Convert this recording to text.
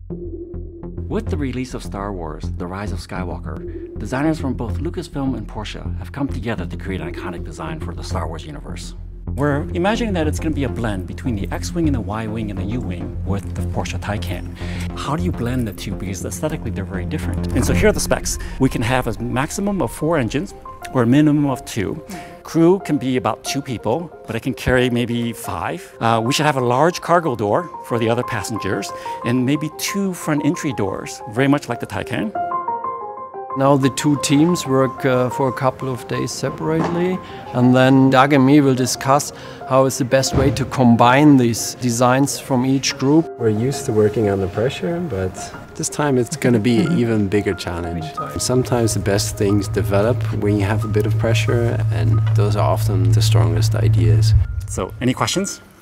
With the release of Star Wars: The Rise of Skywalker, designers from both Lucasfilm and Porsche have come together to create an iconic design for the Star Wars universe. We're imagining that it's going to be a blend between the X-Wing and the Y-Wing and the U-Wing with the Porsche Taycan. How do you blend the two? Because aesthetically they're very different. And so here are the specs. We can have a maximum of 4 engines or a minimum of 2. Crew can be about 2 people, but it can carry maybe 5. We should have a large cargo door for the other passengers and maybe 2 front entry doors, very much like the Taycan. Now the 2 teams work for a couple of days separately, and then Doug and me will discuss how is the best way to combine these designs from each group. We're used to working under pressure, but this time it's going to be an even bigger challenge. Sometimes the best things develop when you have a bit of pressure, and those are often the strongest ideas. So, any questions?